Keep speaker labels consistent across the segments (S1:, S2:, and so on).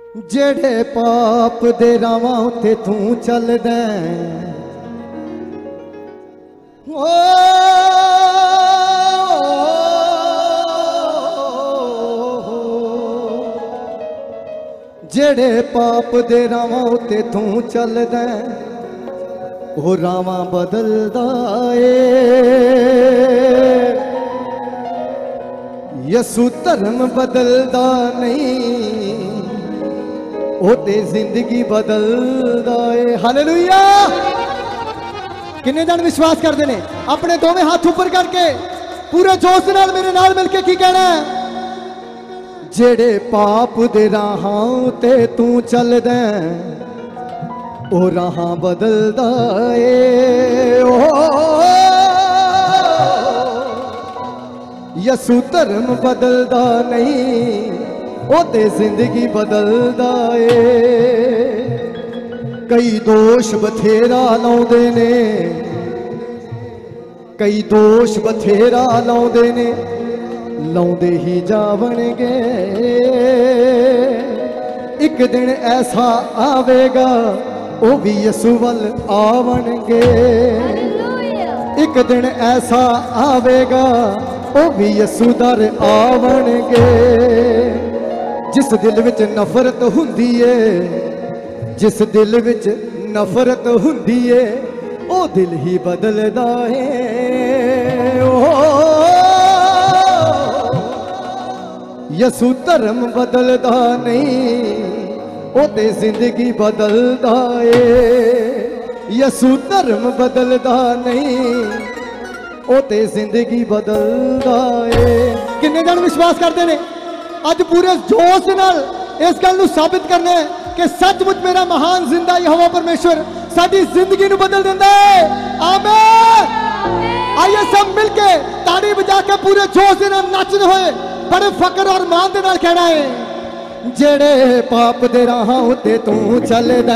S1: जेड़े पाप दे रावां उत्ते तू चलदा ओ जेड़े पाप दे रावां उत्ते तू चलदा ओ रावां बदलदा यसु धर्म बदलदा नहीं ओ ते जिंदगी बदलदा हालेलुया। किन्ने जन विश्वास करते ने अपने दोवें हाथ ऊपर करके पूरे जोश के नाल मेरे नाल मिलके की कहना है जेड़े पाप दे राहां ते तू चलदा ओ राहां बदलदा यसु धर्म बदलदा नहीं ओ ते जिंदगी बदलदा कई दोष बथेरा लाउंदे ने कई दोष बथेरा लाउंदे ने लाउंदे ही जावणगे एक दिन ऐसा आवेगा ओ भी यसु वल आवणगे एक दिन ऐसा आवेगा ओ भी यसु दर आवणगे जिस दिल विच नफरत हुंदी है जिस दिल विच नफरत हुंदी है ओ दिल ही बदलदा है यसु धर्म बदलदा नहीं ओ ते जिंदगी बदलदा है यसु धर्म बदलदा नहीं ओ ते जिंदगी बदलदा है। किन्ने जन विश्वास करते ने अज पूरे जोश नाल इस गल नूं साबित करना है कि सचमुच मेरा महान जिंदा यहोवा परमेश्वर साडी जिंदगी नूं बदल दिंदा है। आमीन। आइए सब मिलके ताड़ी बजा के पूरे जोश दे नाल नचदे होए बड़े फकर और मान दे नाल कहना है जेड़े पाप दे राहां उत्ते तू चलदा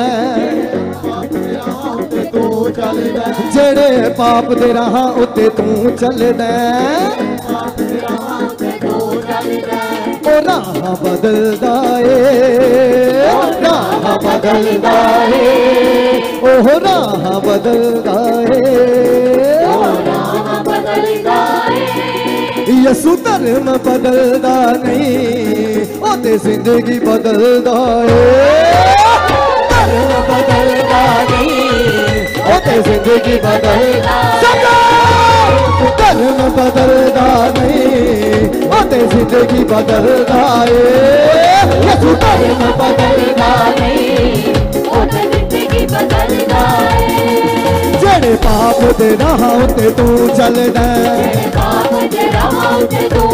S1: जेड़े पाप दे राहां उत्ते तू चलदा ओ राह बदलदा राह बदलदा ओह राह बदलदा यसु धर्म बदलदा नहीं ओ ते जिंदगी बदलदा धर्म बदलदा नहीं ओ ते जिंदगी बदलदा धर्म बदलदा नहीं ओ ते जिंदगी बदलदा यसु धर्म बदलदा नहीं ओ ते जिंदगी बदलदा जेड़े पाप दे राहां उत्ते तू चलदा जेड़े पाप दे राहां उत्ते तू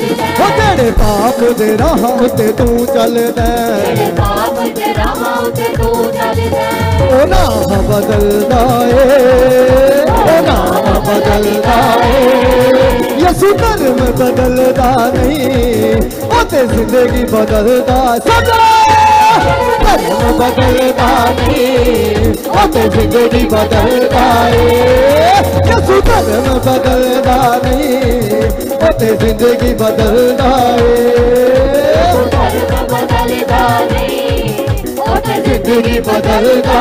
S1: चलदा ओ राह बदलदा ओ राह बदलदा यसु धर्म बदलदा नहीं ओ ते जिंदगी बदलदा धर्म बदलदा नहीं ओ ते जिंदगी बदलदा यसु धर्म बदलदा नहीं ओ ते जिंदगी बदलदा जिंदगी बदलदा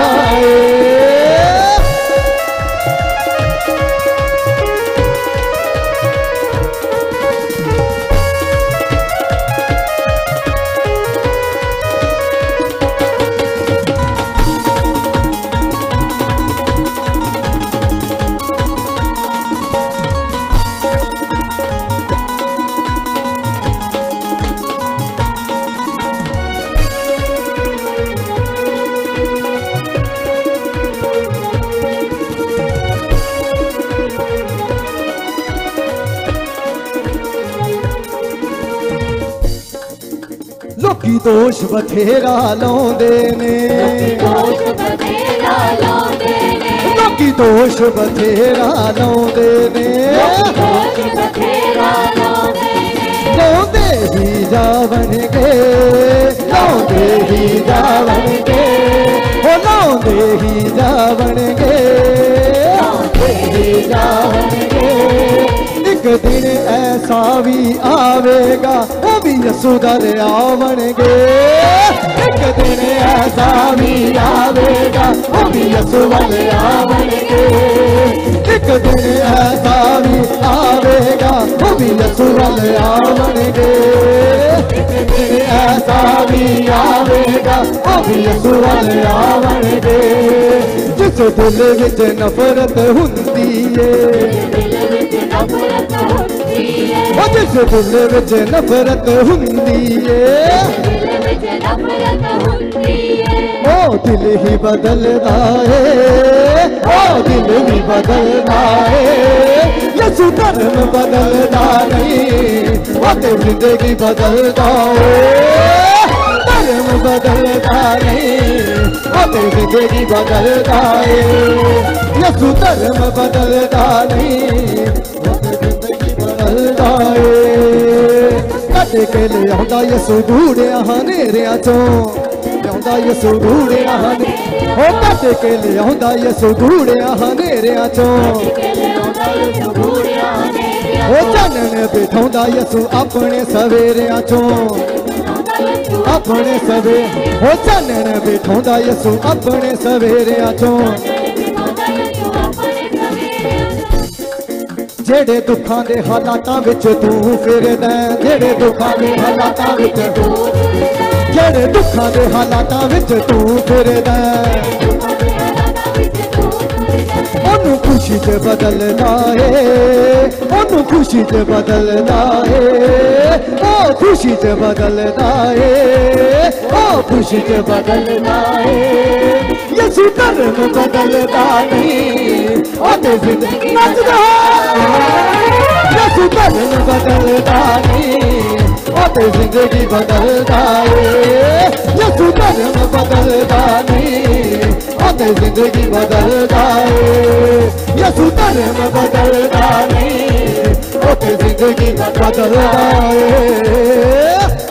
S1: लोकी दोष बथेरा लाउंदे ने लोकी दोष बथेरा लाउंदे ने लाउंदे ही जावणगे लाउंदे ही जावणगे ओ लाउंदे ही जावणगे एक दिन ऐसा ऐसा भी आवेगा वो भी यसू दरियावणगे। एक दिन ऐसा भी आवेगा वो भी यसू दरियावणगे। एक दिन ऐसा भी आवेगा वो भी यसू दरियावणगे। एक दिन ऐसा भी आवेगा वो भी यसू दरियावणगे। जिस दिल विच नफरत हुंदी है जिस दिल विच नफरत हुंदी है ओ दिल ही बदलदा है ओ दिल ही बदलदा है। यसू धर्म बदलदा नहीं वो ते जिंदगी बदलदा है। धर्म बदलदा नहीं वो ते जिंदगी बदलदा है। यसू धर्म बदलदा नहीं वो ते जिंदगी बदलदा है। कट के ले आंदा यसू ढूंढिया हनेरियां चों आंदा यसू ढूंढिया ओ कट के ले आंदा यसू ढूंढिया हनेरियां चों ओ चानन बिठाउंदा यसू अपने सवेरियां चों अपने सवेरे ओ चानन बिठाउंदा यसू अपने सवेरियां चों। जेड़े दुखां दे हालातां विच तू फिरदा जेड़े दुखां दे हालातां विच जेड़े दुखां दे हालातां विच तू फिरदा ओनू खुशी च बदलदा है ओनू खुशी च बदलदा है ओ खुशी च बदलदा है ओ खुशी च बदलदा है। यसू धर्म बदलदा नहीं ओ ते जिंदगी नचदा यसू धर्म बदलदा नहीं ओ ते जिंदगी बदलदा है। यसू धर्म बदलदा नहीं ओ ते जिंदगी बदलदा है। यसू धर्म बदलदा नहीं ओ ते जिंदगी बदलदा है।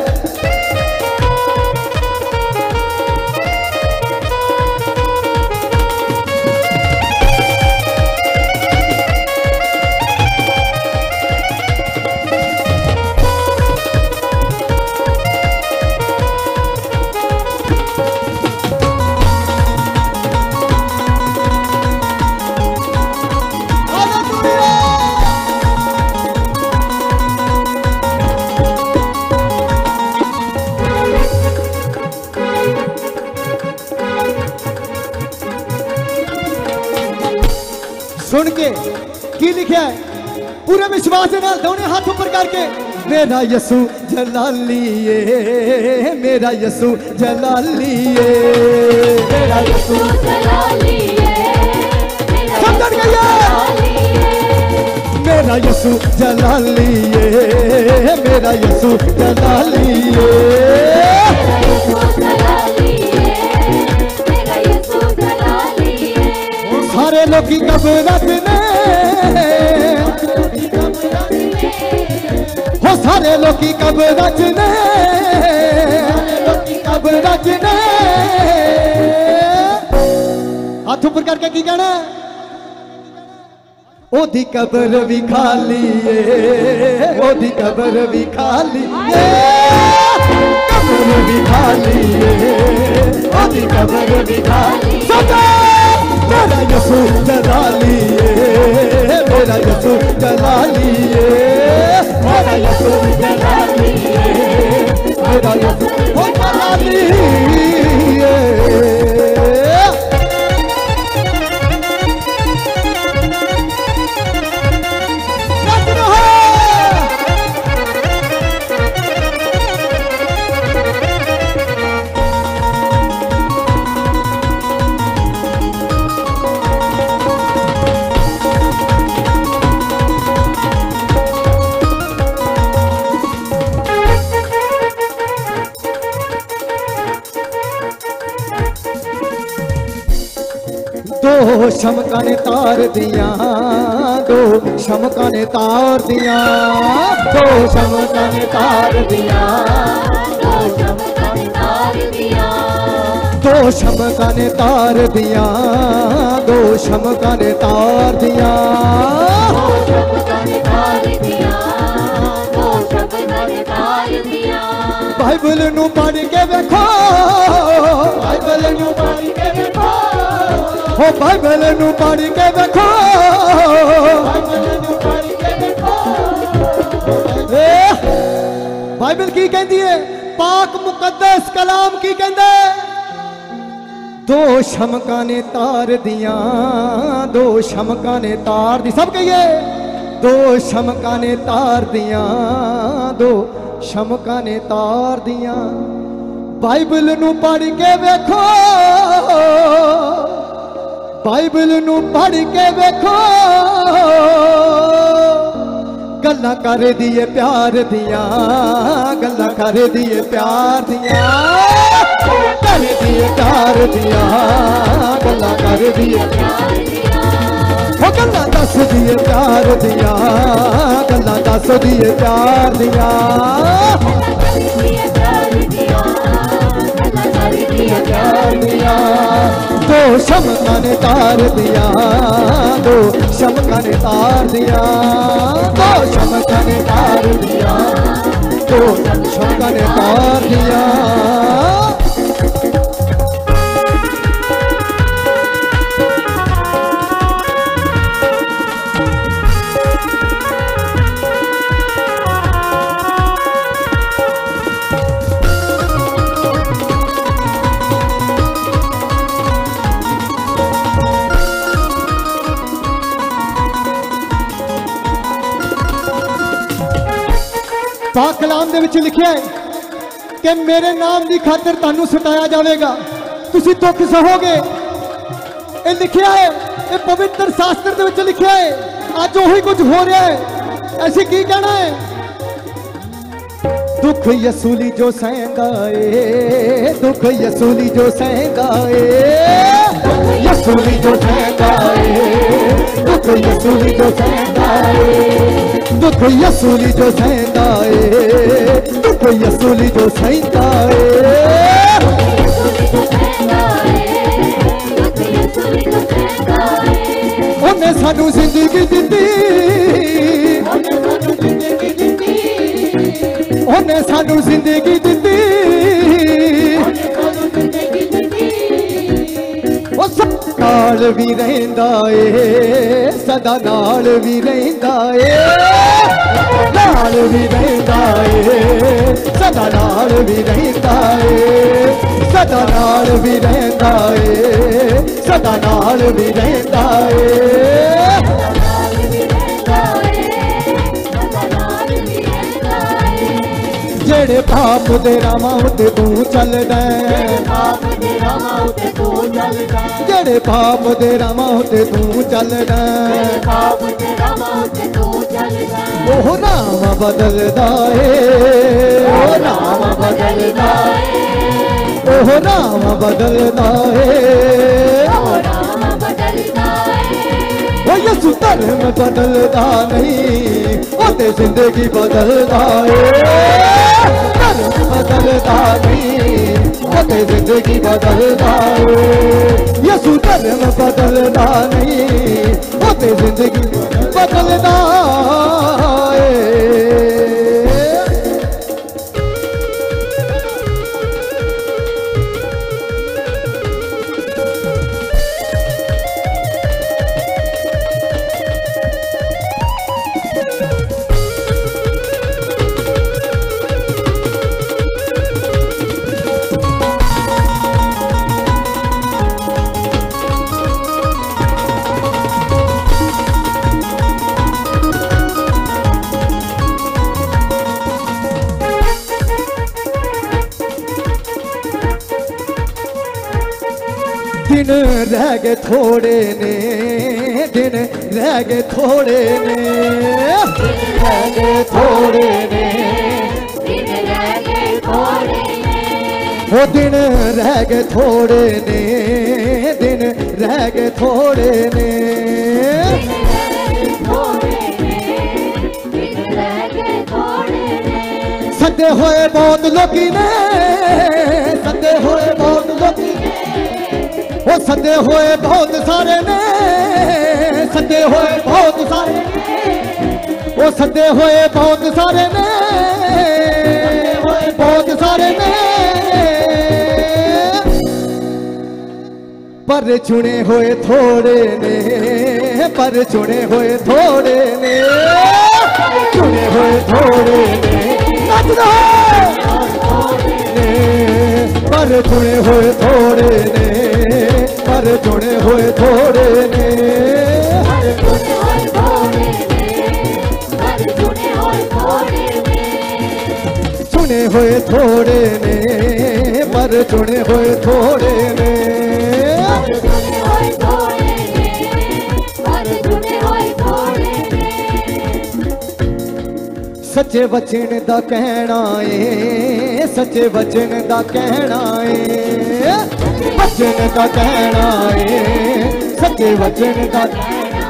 S1: सुन के की लिखा है पूरे विश्वास के नाल दोनों हाथ ऊपर करके मेरा यसू जलाली है मेरा यसू जलाली है मेरा यसू जलाली है समझ गए मेरा यसू जलाली है मेरा यसू जलाली है। सारे लोग कब्रत ने हो सारे लोग कब्रत ने कब्रत ने हाथ ऊपर करके की कहना ओदी कब्र भी खाली है ओदी कब्र भी खाली है कब्र भी खाली है ओदी कब्र भी खाली। मेरा यसू जलाली है मेरा यसू जलाली है मेरा यसू जलाली है मेरा यसू जलाली है। दो शमका ने तार दिया दो शमका ने तार दिया दो शमका ने तार दिया दो शमका ने तार दिया दो शमका ने तार दिया दो शमका ने तार दिया दो शमका ने तार दिया बाइबल नू पढ़ के देखो, बाइबल नू पढ़ के देखो, हो बाइबल नू पढ़ के देखो, बाइबल की कहती है, पाक मुकद्दस कलाम की कहते, दो शमका ने तार दिया, दो शमका ने तार दी, सब कहिए दो शमका ने तार दिया, दो शमका ने तार दिया। बाइबल नू पढ़ के देखो, बाइबल नू पढ़ के देखो, गल्ला कर दिए प्यार दिया, गल्ला कर दिए प्यार दिया, कर दिए प्यार दिया, गल्ला कर दिए प्यार दिया, हो गल्ला दस दिए प्यार दिया, गल्ला दस दिए प्यार दिया, प्यार दिया। दो शमका ने तार दिया, दो शमका ने तार दिया, दो शमका ने तार दिया, दो शमका ने तार दिया। पाक कलाम दे विच लिखिया है कि मेरे नाम की खातिर तानू सताया जाएगा, तुसी दुख सहोगे। ये लिखिया है, ये पवित्र शास्त्र दे विच लिखिया है। अज वही कुछ हो रहा है, ऐसे की कहना है। दुख यसूली जो सहगाए, दुख यसूली जो सहगाए, यसूली जो सहगाए, दुख यसूली जो सहगाए, दुख यसूली जो सहगाए, दुख यसूली जो सहगाए, उन्हें सानू जिंदगी दी, उन्हें सानू जिंदगी दी, नाल भी रहिंदा ए, सदा नाल भी रहिंदा ए, नाल भी रहिंदा ए, सदा नाल भी रहिंदा ए, सदा नाल भी रहिंदा ए, सदा नाल भी रहिंदा ए। जेड़े पाप दे रामां उत्ते तू चलदा, जेड़े पाप दे रामां उत्ते तू चलदा, ओह नाम बदलदा ए, ओह नाम बदलदा ए, ओह नाम बदलदा ए, ओ यसू धर्म बदलदा नहीं, ओ ते जिंदगी बदलदा ए, धर्म बदलदा नहीं, ओ ते जिंदगी बदलदा ए, यसू धर्म बदलदा नहीं, ओ ते जिंदगी बदलदा ए। दिन रह गए थोड़े ने, दिन रह गए थोड़े ने, रह गए थोड़े ने, दिन रह गए थोड़े ने, वो दिन रह गए थोड़े ने, दिन रह गए थोड़े ने, सदे होए बहुत लोकी ने, सदे होए बहुत लोकी ने, वो सदे हुए बहुत सारे ने, सदे हुए बहुत सारे ने, वो सदे हुए बहुत सारे ने, बहुत सारे ने, पर चुने हुए थोड़े ने, पर चुने हुए थोड़े ने, चुने हुए थोड़े ने, पर चुने हुए थोड़े ने, पर चुने हुए थोड़े ने, चुने हुए थोड़े ने, पर चुने हुए थोड़े ने, सच्चे वचन दा कहना है, सच्चे वचन दा कहना है, वचन दा कहना है, सच्चे वचन दा कहना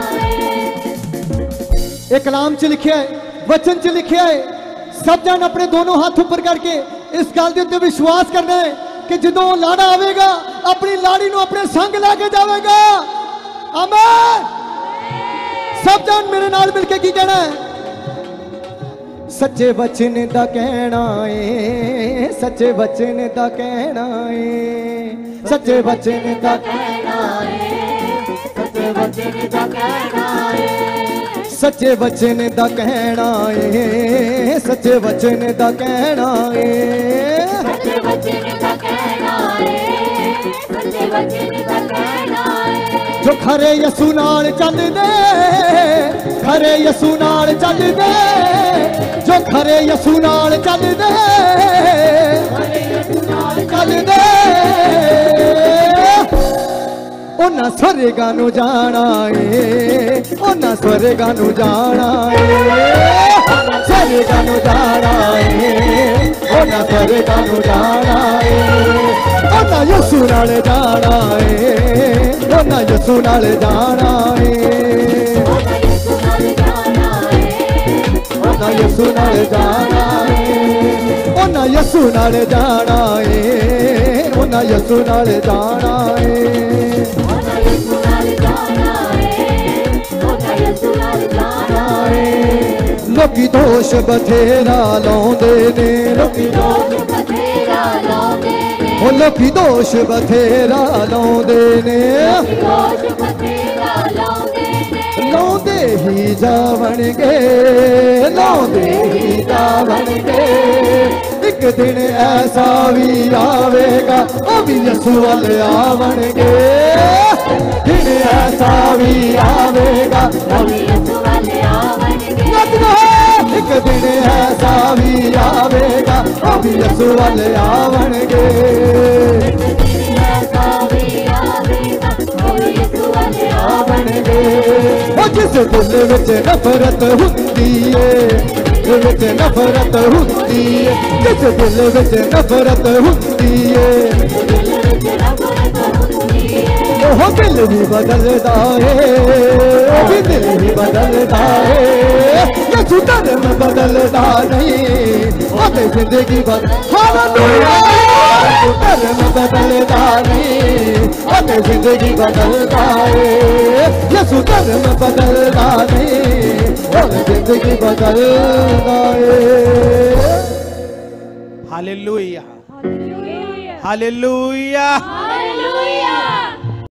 S1: है। एक कलाम च लिखिया है, वचन च लिखिया है, सब जन अपने दोनों हाथ ऊपर करके इस गल के उत्ते विश्वास करना है कि जदों लाड़ा आवेगा अपनी लाड़ी नूं अपने संग लैके जावेगा। आमीन। सब जन मेरे नाल मिलके की कहना है, सच्चे वचन दा कहना है, सच्चे वचन दा कहना है, सच्चे वचन दा कहना है, सच्चे वचन दा कहना है, सच्चे वचन दा कहना है, सच्चे वचन दा कहना है, सच्चे वचन दा कहना है, सच्चे वचन दा कहना है। जो खरे यसू नाल चलदे, खरे यसू नाल चलदे, जो खरे यसू नाल चलदे, चलदे उन्हां स्वर्गां नूं जाना है, उन्हां स्वर्गां नूं जाना है, स्वर्गां नूं जाना है, उन्हां स्वर्गां नूं जाना है, उन्हां यसू नाल जाना है, उन्हां यसू नाल जाना है, उन्हां यसू नाल जाना है, उन्हां यसू नाल जाना है, उन्हां यसू नाल जाना है। लोकी दोष बथेरा लाउंदे ने, लोकी दोष बथेरा लाउंदे ने, ओ लोकी दोष बथेरा लाउंदे ने, दोष बथेरा लाउंदे ने, लाउंदे ही जावणगे, लाउंदे ही जावणगे, एक दिन ऐसा भी आवेगा ओ भी यसू वाल आवणगे, दिन ऐसा भी आवेगा ओ भी यसू वाल आवणगे, एक दिन ऐसा भी आवेगा ओ भी यसू वाल आवणगे, ओ जिस दिल विच नफरत हुंदी है, विच नफरत हुंदी है, जिस दिल विच नफरत हुंदी है, वो दिल भी बदलता है, वो भी दिल भी बदलता है, यसू धर्म बदलता नहीं, वो जिंदगी हालेलुया, यसू धर्म बदलता नहीं, वो जिंदगी बदलता है, यसू धर्म बदलता नहीं, वो जिंदगी बदलता है।
S2: Hallelujah, hallelujah, hallelujah.